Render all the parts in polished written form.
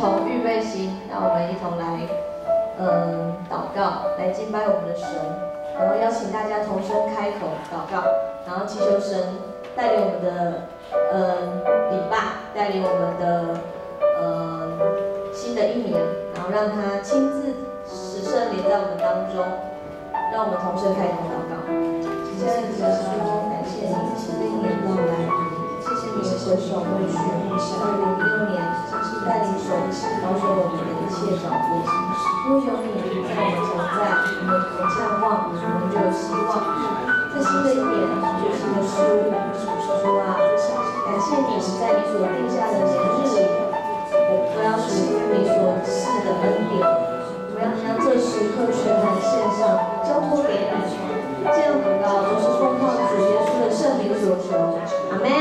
同预备心，让我们一同来祷告，来敬拜我们的神。然后邀请大家同声开口祷告，然后祈求神带领我们的礼拜，带领我们的新的一年，然后让他亲自使圣灵在我们当中，让我们同声开口祷告。亲爱的主耶稣，感谢你新的一年到来，谢谢你的回首未去，2016年带领手保守我们的一切脚步，因为有你在我们同在，我们盼望，我们就有希望。在新的一年，有新的事物，主啊，感谢你在你所定下的年日里，我要属你所赐的恩典，我要将这时刻全然献上，交托给你。这样祷告都是奉靠主耶稣的圣名所求，阿门。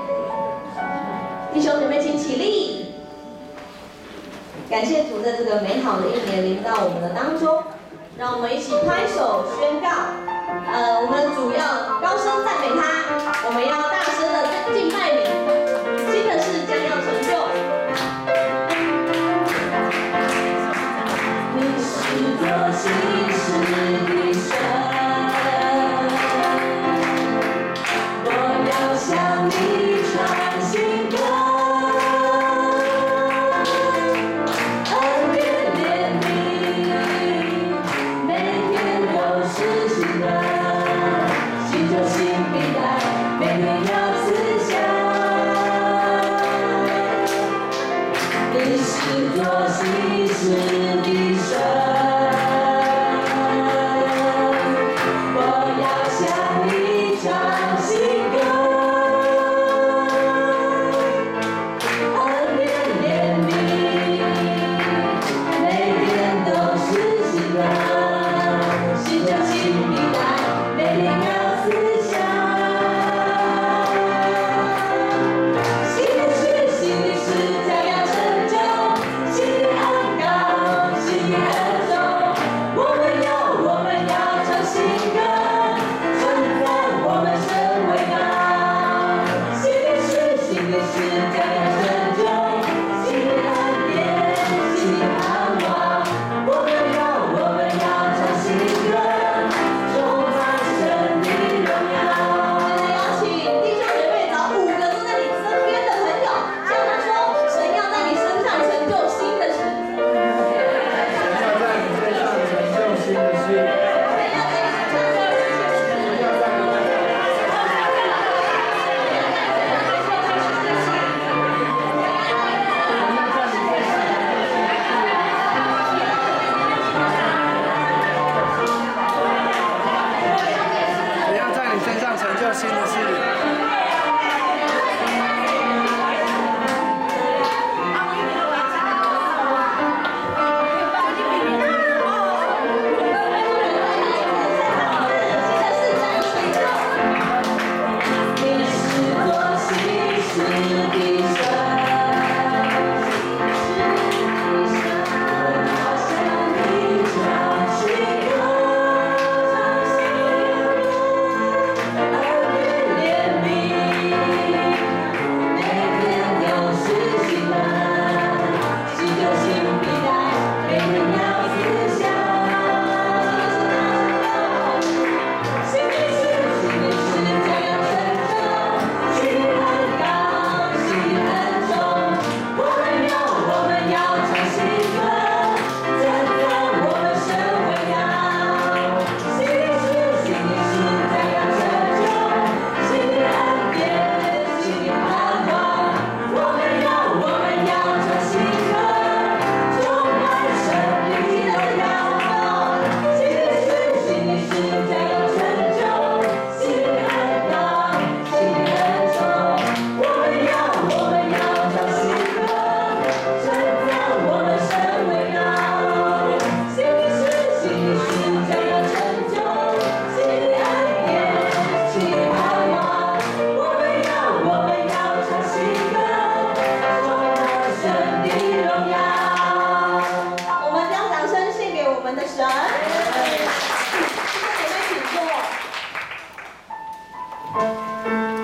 弟兄姐妹，请起立。感谢主在这个美好的一年临到我们的当中，让我们一起拍手宣告。我们主要高声赞美他，我们要大声的敬拜你，新的事将要成就。你是做新事的神，我要向你唱新歌。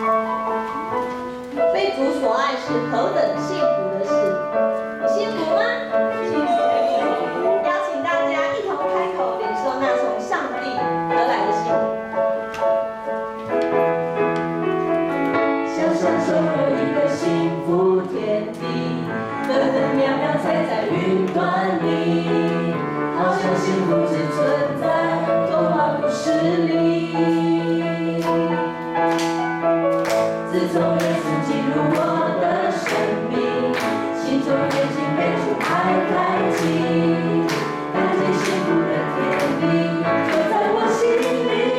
主所爱是何等幸福的事，你幸福吗？ 福天地，分分秒秒踩在云端里，好像幸福只存在童话故事里。自从耶稣进入我的生命，心中眼睛被主爱开启，看见幸福的天地就在我心里。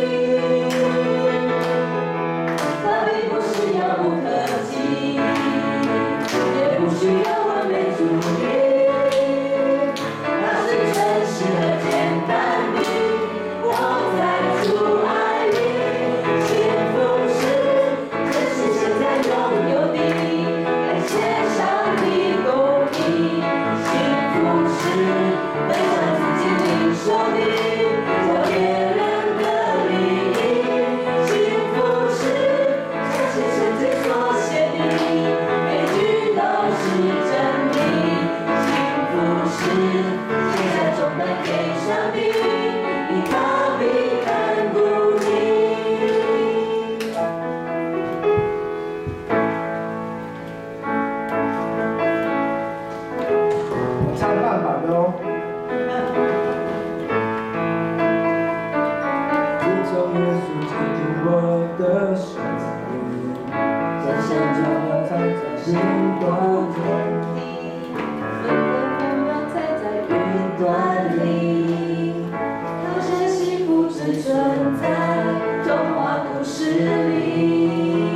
它并不是遥不可及，也不需要完美主义，它是真实的简单的活在主爱里。幸福是这是现在拥有的，感谢上帝公义。幸福是分享自己领受的，叫别人的利益。幸福是这是圣经所写的，每句都是真理。幸福是卸下重担给上帝，依靠必看顾你。 我唱慢版的哦。自从耶稣进入我的生命，在山中要藏在心光中， 分分秒秒踩在云端里，好像幸福只存在童话故事里。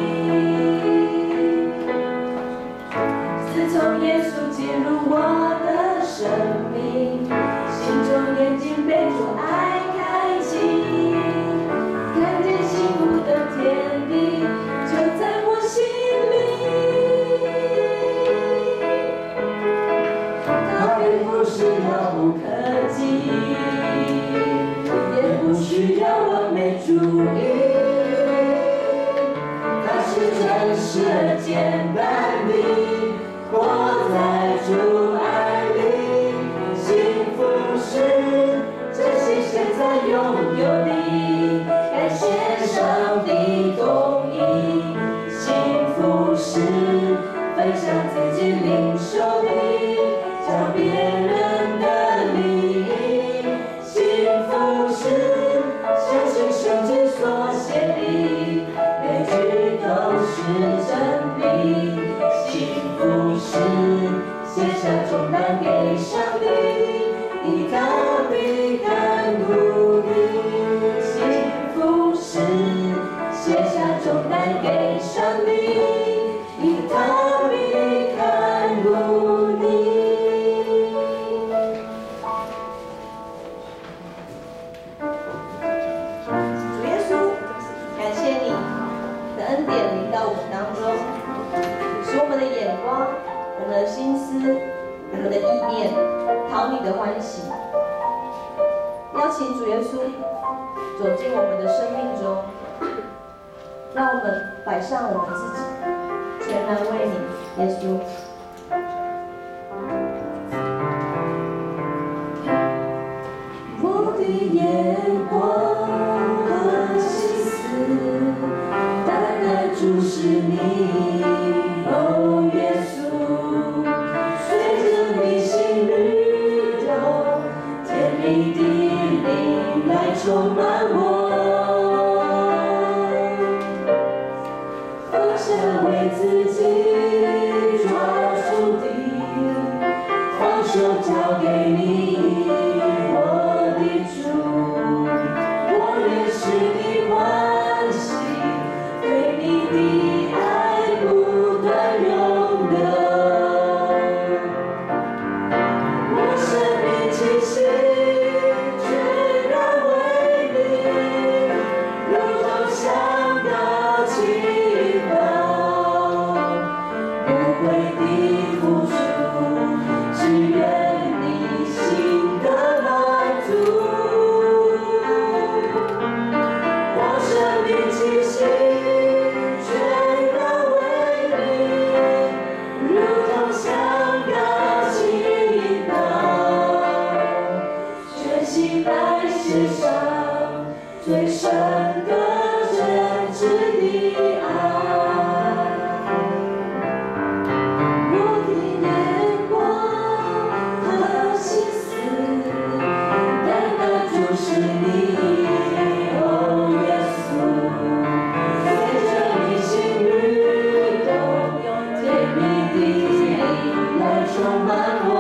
自从耶稣进入我的生命，心中眼睛被主爱开启，看见幸福的天地就在我心里。它并不是遥不可及，也不需要完美主义，它是真实而简单的活在主爱里。幸福是珍惜现在拥有的，感谢上帝公义。幸福是分享自己领受的，叫别人的利益。幸福是相信圣经所写的，每句都是真理。幸福是卸下重担给上帝，依靠必看顾你。幸福是卸下重担给上帝，依靠必看顾你。主耶稣，感谢你的恩典临到我们当中，使我们的眼光、我们的心思、我们的意念讨你的欢喜。邀请主耶稣走进我们的生命中，让我们摆上我们自己，全然为你，耶稣。我的眼光和心思单单注视你，哦耶稣，随着你心律动，甜蜜的灵来充满我，放下为自己抓住的，放手交给你，我的主，我愿使你欢喜，对你的爱不断涌流。我生命气息全然为你，如同香膏倾倒，不悔的付出，只愿你心的满足。我生命气息全然为你，如同香膏倾倒，全心爱世上最深的真挚的爱。 充满我